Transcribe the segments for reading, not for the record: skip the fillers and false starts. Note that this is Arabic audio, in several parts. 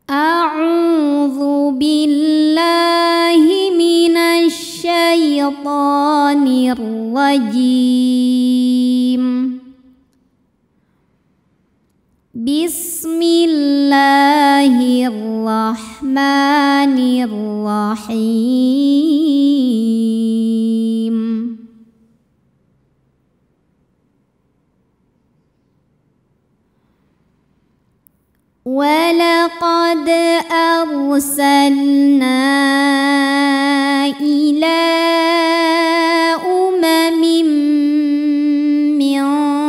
أعوذ بالله من الشيطان الرجيم. بسم الله الرحمن الرحيم. ولقد أرسلنا إلى أمم من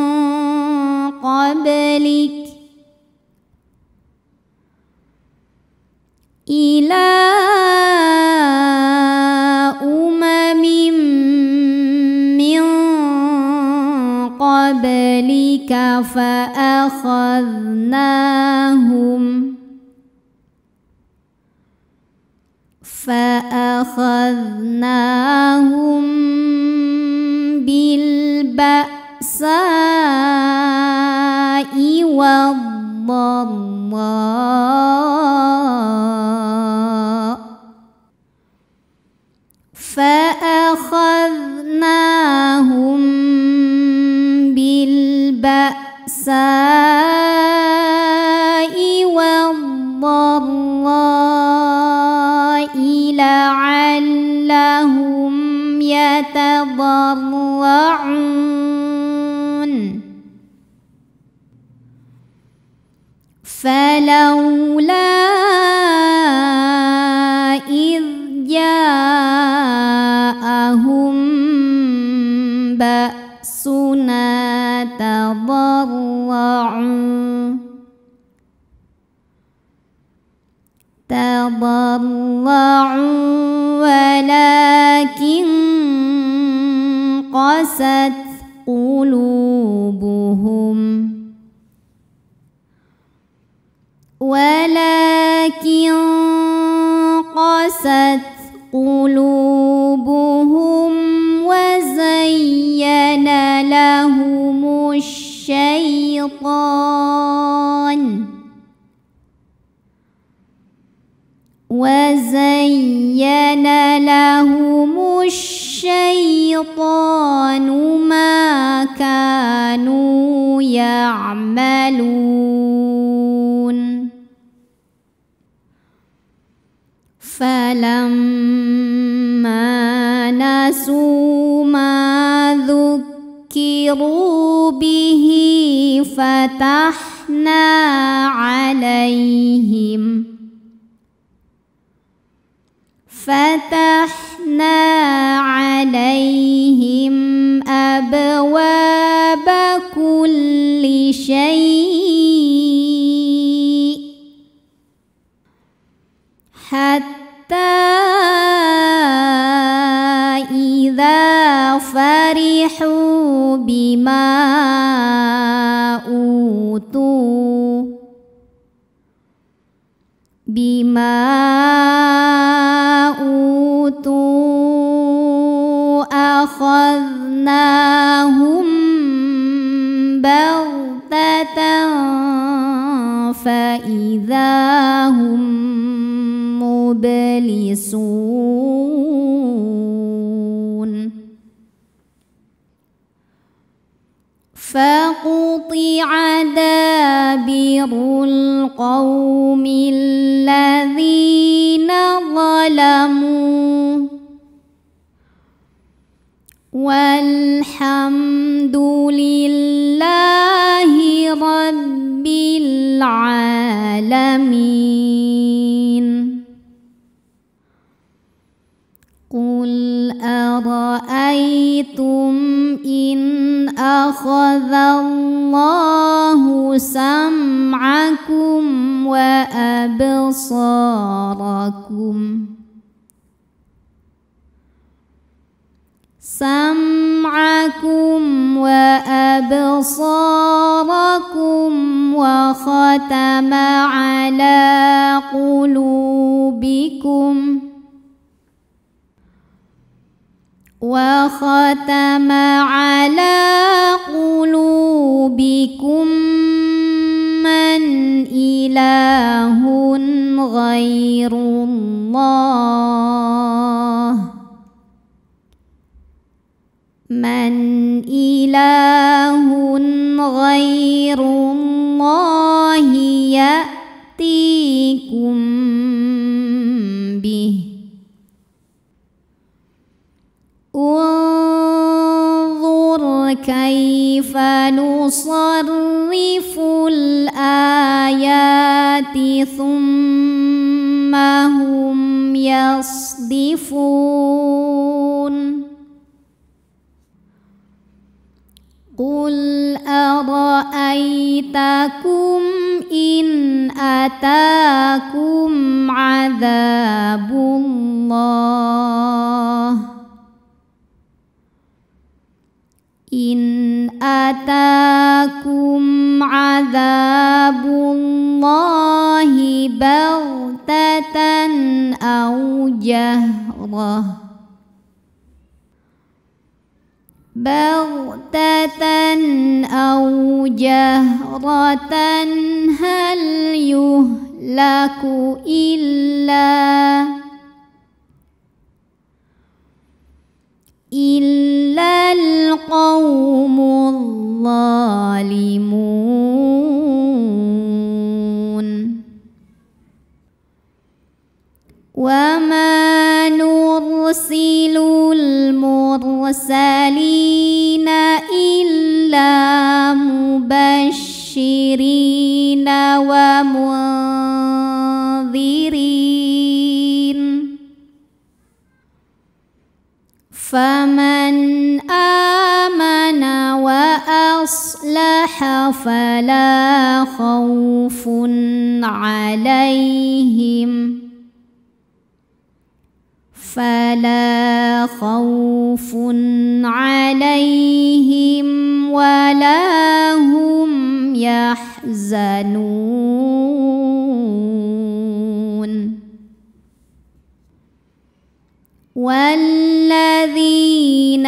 قبلك فأخذناهم بالبأساء والضراء لعلهم يتضرعون. فلولا إذ جاءهم بأسنا تضرعوا ولكن قست قلوبهم وزين لهم الشيطان ما كانوا يعملون. فلما نسوا ما ذكروا به فتحنا عليهم أبواب كل شيء حتى إذا فرحوا بما أوتوا أخذناهم بغتة فإذا هم مبلسون. فقطع دابر القوم الذين ظلموا والحمد لله رب العالمين. قل أرأيتم إن أخذ الله سمعكم وأبصاركم وختم على قلوبكم من إله غير الله من إله غير الله يأتيكم به انظر كيف نصرف الآيات ثم هم يصدفون قل أرأيتكم إن أتاكم عذاب الله إن أتاكم عذاب الله بغتة أو جهرة هل يهلك إلا القوم الظالمون وما نرسل المرسلين إلا مبشرين ومنذرين فمن آمن وأصلح فلا خوف عليهم ولا هم يحزنون والذين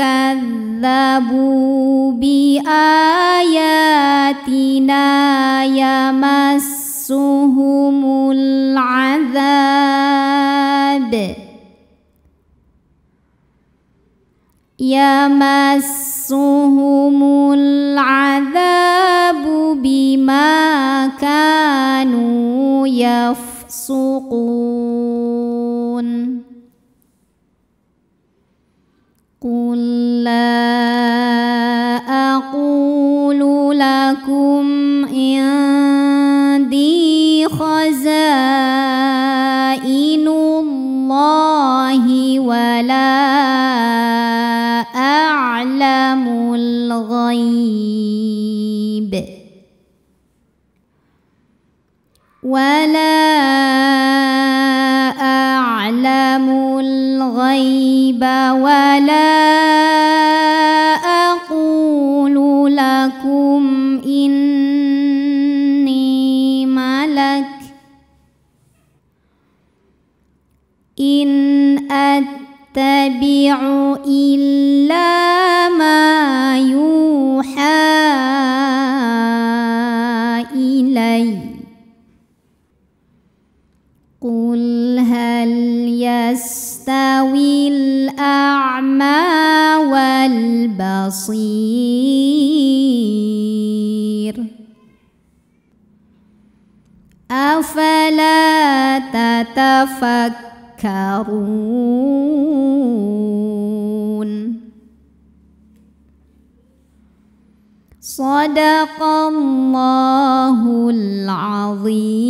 كذبوا بآياتنا يمسهم العذاب بما كانوا يفسقون قل لا أقول لكم عندي خزائن الله ولا أعلم الغيب ولا أقول لكم إني ملك إن أتبع إلا ما يوحى إلي قل هل يستوي الأعمى والبصير أفلا تتفكرون صدق الله العظيم.